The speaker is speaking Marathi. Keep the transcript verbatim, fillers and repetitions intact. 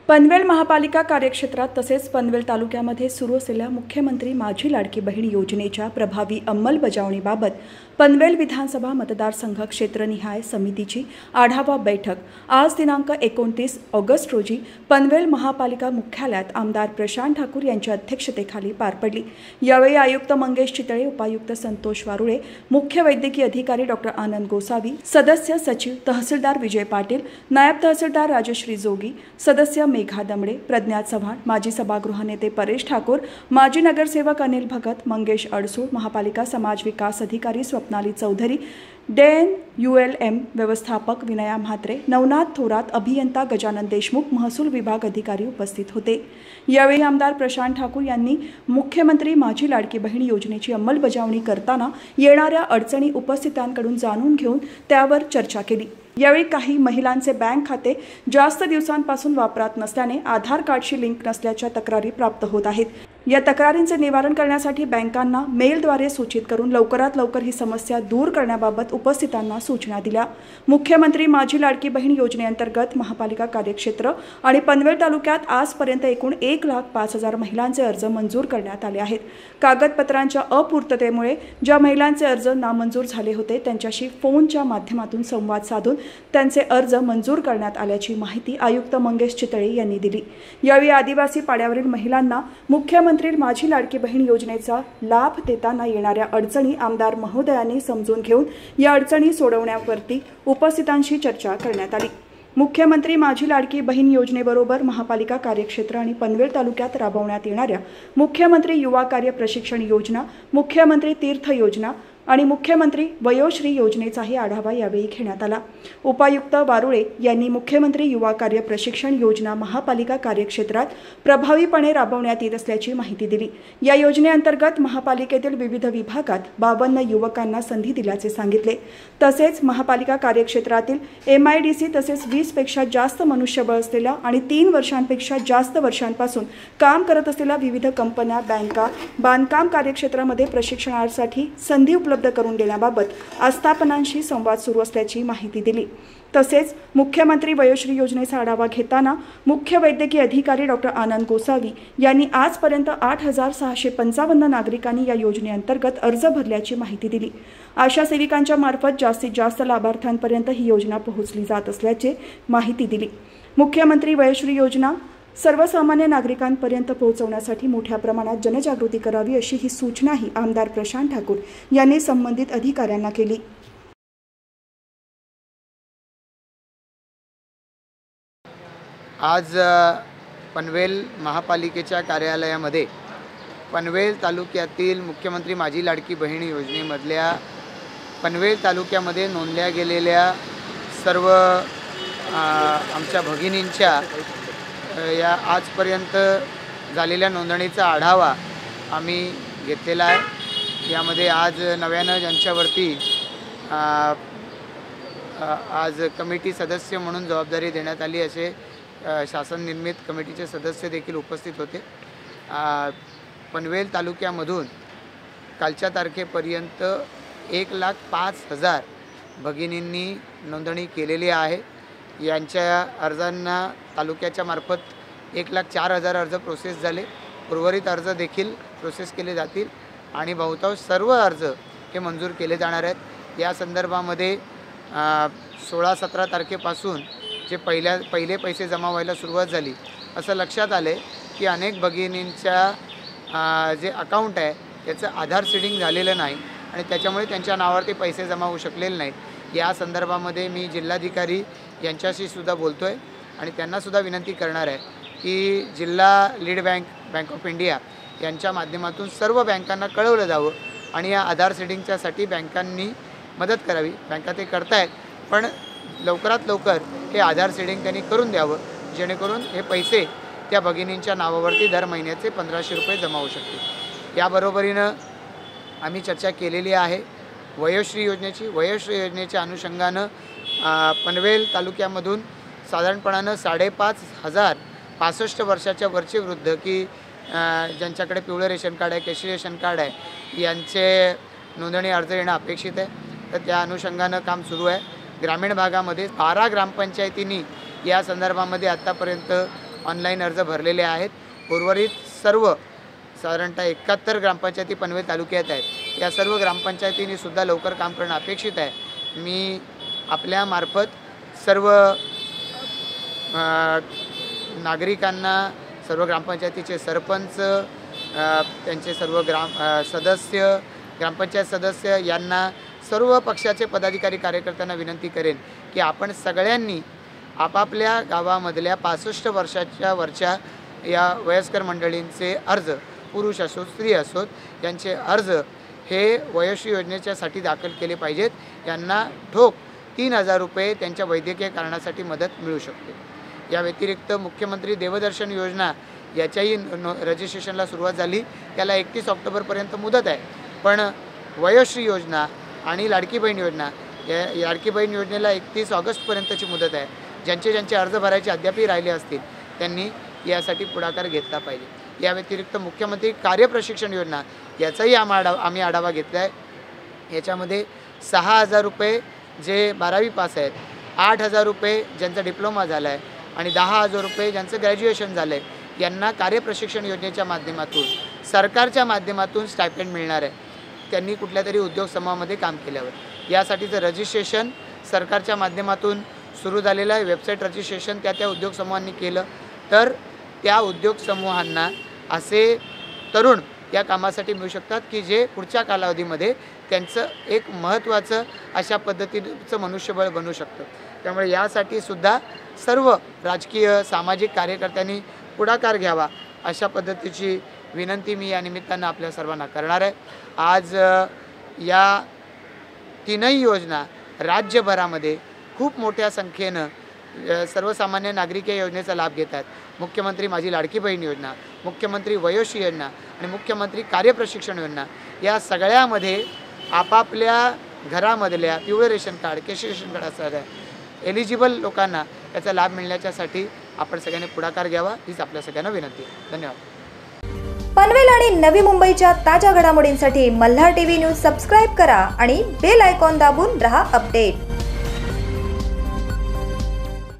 पनवेल महापालिका कार्यक्षेत्रात तसेच पनवेल तालुक्यामध्ये सुरू असलेल्या मुख्यमंत्री माझी लाडकी बहीण योजनेच्या प्रभावी अंमलबजावणीबाबत पनवेल विधानसभा मतदारसंघ क्षेत्रनिहाय समितीची आढावा बैठक आज दिनांक एकोणतीस ऑगस्ट रोजी पनवेल महापालिका मुख्यालयात आमदार प्रशांत ठाकूर यांच्या अध्यक्षतेखाली पार पडली। यावेळी आयुक्त मंगेश चितळे, उपायुक्त संतोष वारुळे, मुख्य वैद्यकीय अधिकारी डॉक्टर आनंद गोसावी, सदस्य सचिव तहसीलदार विजय पाटील, नायब तहसीलदार राजश्री जोगी, सदस्य मेघा दमडे, प्रज्ञा चव्हाण, माजी सभागृह नेते परेश ठाकूर, माजी नगरसेवक अनिल भगत, मंगेश अडसूळ, महापालिका समाज विकास अधिकारी स्वप्नाली चौधरी, डेन यूएलएम व्यवस्थापक विनया म्हात्रे, नवनाथ थोरात, अभियंता गजानन देशमुख, महसूल विभाग अधिकारी उपस्थित होते। यावेळी आमदार प्रशांत ठाकूर यांनी मुख्यमंत्री माझी लाडकी बहीण योजनेची अंमलबजावणी करताना येणाऱ्या अडचणी उपस्थितांकडून जाणून घेऊन त्यावर चर्चा केली। यावेळी काही महिलांचे बँक खाते जास्त दिवसांपासून वापरात नसल्याने आधार कार्डशी लिंक नसल्याच्या तक्रारी प्राप्त होत आहेत। या तक्रारींचे निवारण करण्यासाठी बँकांना मेलद्वारे सूचित करून लवकरात लवकर ही समस्या दूर करण्याबाबत उपस्थितांना सूचना दिल्या। मुख्यमंत्री माझी लाडकी बहीण योजनेअंतर्गत महापालिका कार्यक्षेत्र आणि पनवेल तालुक्यात आजपर्यंत एकूण एक लाख पाच हजार महिलांचे अर्ज मंजूर करण्यात आले आहेत। कागदपत्रांच्या अपूर्ततेमुळे ज्या महिलांचे अर्ज नामंजूर झाले होते त्यांच्याशी फोनच्या माध्यमातून संवाद साधून त्यांचे अर्ज मंजूर करण्यात आल्याची माहिती आयुक्त मंगेश चितळे यांनी दिली। यावेळी आदिवासी पाड्यावरील महिलांना मुख्यमंत्री माझी लाडकी बहीण योजनेचा लाभ देताना येणाऱ्या अडचणी आमदार महोदयांनी समजून घेऊन या अडचणी सोडवण्यावरती उपस्थितांशी चर्चा करण्यात आली। मुख्यमंत्री माझी लाडकी बहीण योजनेबरोबर महापालिका कार्यक्षेत्र आणि पनवेल तालुक्यात राबवण्यात येणाऱ्या मुख्यमंत्री युवा कार्य प्रशिक्षण योजना, मुख्यमंत्री तीर्थ योजना आणि मुख्यमंत्री वयोश्री योजनेचाही आढावा यावेळी घेण्यात आला। उपायुक्त वारुळे यांनी मुख्यमंत्री युवा कार्य प्रशिक्षण योजना महापालिका कार्यक्षेत्रात प्रभावीपणे राबवण्यात येत असल्याची माहिती दिली। या योजनेअंतर्गत महापालिकेतील विविध विभागात बावन्न युवकांना संधी दिल्याचे सांगितले। तसेच महापालिका कार्यक्षेत्रातील एम आय डी सी तसेच वीस पेक्षा जास्त मनुष्यबळ असलेल्या आणि तीन वर्षांपेक्षा जास्त वर्षांपासून काम करत असलेल्या विविध कंपन्या, बँका, बांधकाम कार्यक्षेत्रामध्ये प्रशिक्षणासाठी संधी उपलब्ध करून देण्याबाबत आस्थापनांशी संवाद सुरू असल्याची माहिती दिली। तसेच मुख्यमंत्री वयोश्री योजनेचा आढावा घेताना मुख्य वैद्यकीय अधिकारी डॉक्टर आनंद गोसावी यांनी आजपर्यंत आठ हजार सहाशे पंचावन्न नागरिकांनी या योजनेअंतर्गत अर्ज भरल्याची माहिती दिली। आशा सेविकांच्या मार्फत जास्तीत जास्त लाभार्थ्यांपर्यंत ही योजना पोहोचली जात असल्याची माहिती दिली। मुख्यमंत्री वयोश्री योजना सर्वसामान्य नागरिकांपर्यंत पोहोचवण्यासाठी मोठ्या प्रमाणात जनजागृती करावी अशी ही सूचनाही आमदार प्रशांत ठाकूर यांनी संबंधित अधिकाऱ्यांना केली। आज पनवेल महापालिकेच्या कार्यालयामध्ये पनवेल तालुक्यातील मुख्यमंत्री माझी लाडकी बहीण योजनेमधल्या पनवेल तालुक्यामध्ये नोंदल्या गेलेल्या सर्व आमच्या भगिनींच्या या आजपर्यंत झालेल्या नोंदणीचा आढावा आम्ही घेतलेला आहे। यामध्ये आज नव्यानं ज्यांच्यावरती आज कमिटी सदस्य म्हणून जबाबदारी देण्यात आली असे शासन निर्मित कमिटीचे सदस्य देखील उपस्थित होते। पनवेल तालुक्यामधून कालच्या तारखेपर्यंत एक लाख पाच हजार भगिनींनी नोंदणी केलेली आहे। यांच्या अर्जांना तालुक्याच्या मार्फत एक लाख चार हजार अर्ज प्रोसेस झाले। उर्वरित अर्ज देखील प्रोसेस केले जातील आणि बहुतांश सर्व अर्ज हे मंजूर केले जाणार आहेत। या संदर्भामध्ये सोळा सतरा तारखेपासून जे पहिल्या पहिले पैसे जमा व्हायला सुरुवात झाली असं लक्षात आले की अनेक भगिनींच्या जे अकाउंट आहे त्याचं आधार सीडिंग झालेलं नाही आणि त्याच्यामुळे त्यांच्या नावावरती पैसे जमा होऊ शकलेले नाहीत। या संदर्भामध्ये मी जिल्हाधिकारी यांच्याशी सुद्धा बोलतो आहे आणि त्यांनासुद्धा विनंती करणार आहे की जिल्हा lead bank, bank of India यांच्या माध्यमातून सर्व बँकांना कळवलं जावं आणि या आधार सीडिंगच्यासाठी बँकांनी मदत करावी। बँका ते करतायत पण लवकरात लवकर हे आधार सीडिंग त्यांनी करून द्यावं जेणेकरून हे पैसे त्या भगिनींच्या नावावरती दर महिन्याचे पंधराशे रुपये जमा होऊ शकतील। याबरोबरीनं आम्ही चर्चा केलेली आहे वयोश्री योजनेची। वयोश्री योजनेच्या अनुषंगानं पनवेल तालुक्यामधून साधारणपणानं साडेपाच हजार पासष्ट वर्षाच्या वरचे वृद्ध की ज्यांच्याकडे पिवळं रेशन कार्ड आहे, केशरी रेशन कार्ड आहे यांचे नोंदणी अर्ज येणं अपेक्षित आहे। तर त्या अनुषंगानं काम सुरू आहे। ग्रामीण भागामध्ये बारा ग्रामपंचायतींनी या संदर्भामध्ये आतापर्यंत ऑनलाईन अर्ज भरलेले आहेत। उर्वरित सर्व साधारणतः एकाहत्तर ग्रामपंचायती पनवेल तालुक्यात आहेत। या सर्व ग्रामपंचायतींनी सुद्धा लवकर काम करणं अपेक्षित आहे। मी आपल्यामार्फत सर्व नागरिकांना, सर्व ग्रामपंचायतीचे सरपंच, त्यांचे सर्व ग्राम सदस्य, ग्रामपंचायत सदस्य यांना, सर्व पक्षाचे पदाधिकारी कार्यकर्त्यांना विनंती करेन की आपण सगळ्यांनी आपापल्या गावामधल्या पासष्ट वर्षाच्या वरच्या या वयस्कर मंडळींचे अर्ज, पुरुष असोत स्त्री असोत, यांचे अर्ज हे वयोश्री योजनेच्यासाठी दाखल केले पाहिजेत। यांना ठोक तीन हजार रुपये त्यांच्या वैद्यकीय कारणासाठी मदत मिळू शकते। या व्यतिरिक्त मुख्यमंत्री देवदर्शन योजना याच्याही रजिस्ट्रेशनला सुरुवात झाली। त्याला एकतीस ऑक्टोबरपर्यंत मुदत आहे, पण वयोश्री योजना आणि लाडकी बहीण योजना, या लाडकी बहीण योजनेला एकतीस ऑगस्टपर्यंतची मुदत आहे। ज्यांचे ज्यांचे अर्ज भरायचे अद्यापही राहिले असतील त्यांनी यासाठी पुढाकार घेतला पाहिजे। या व्यतिरिक्त मुख्यमंत्री कार्यप्रशिक्षण योजना याचाही आम्हा आढावा आम्ही आढावा घेतला आहे। याच्यामध्ये सहा हजार रुपये जे बारावी पास आहेत, आठ हजार रुपये ज्यांचा डिप्लोमा झाला आहे आणि दहा हजार रुपये ज्यांचं ग्रॅज्युएशन झालं आहे, यांना कार्यप्रशिक्षण योजनेच्या माध्यमातून, सरकारच्या माध्यमातून स्टायपेंड मिळणार आहे, त्यांनी कुठल्या तरी उद्योग समूहामध्ये काम केल्यावर। यासाठीचं रजिस्ट्रेशन सरकारच्या माध्यमातून सुरू झालेलं आहे। वेबसाईट रजिस्ट्रेशन त्या त्या उद्योग समूहांनी केलं तर त्या उद्योग समूहांना असे तरुण या कामासाठी मिळू शकतात की जे पुढच्या कालावधीमध्ये त्यांचं एक महत्त्वाचं अशा पद्धतीचं मनुष्यबळ बनू शकतं। त्यामुळे यासाठी सुद्धा सर्व राजकीय सामाजिक कार्यकर्त्यांनी पुढाकार घ्यावा अशा पद्धतीची विनंती मी या निमित्तानं आपल्या सर्वांना करणार आहे। आज या तीनही योजना राज्यभरामध्ये खूप मोठ्या संख्येनं सर्वसामान्य नागरिक या योजनेचा लाभ घेत आहेत। मुख्यमंत्री माझी लाडकी बहीण योजना, मुख्यमंत्री वयोश्री योजना आणि मुख्यमंत्री कार्यप्रशिक्षण योजना या सगळ्यामध्ये आपापल्या घरामधल्या पिवळे रेशन कार्ड, केशरी रेशन कार्ड असणाऱ्या एलिजिबल लोकांना याचा लाभ मिळण्याच्यासाठी आपण सगळ्यांनी पुढाकार घ्यावा हीच आपल्या सगळ्यांना विनंती आहे। धन्यवाद। पनवेल आणि नवी मुंबईच्या ताज्या घडामोडींसाठी मल्हार टीव्ही न्यूज सबस्क्राईब करा आणि बेल आयकॉन दाबून रहा अपडेट।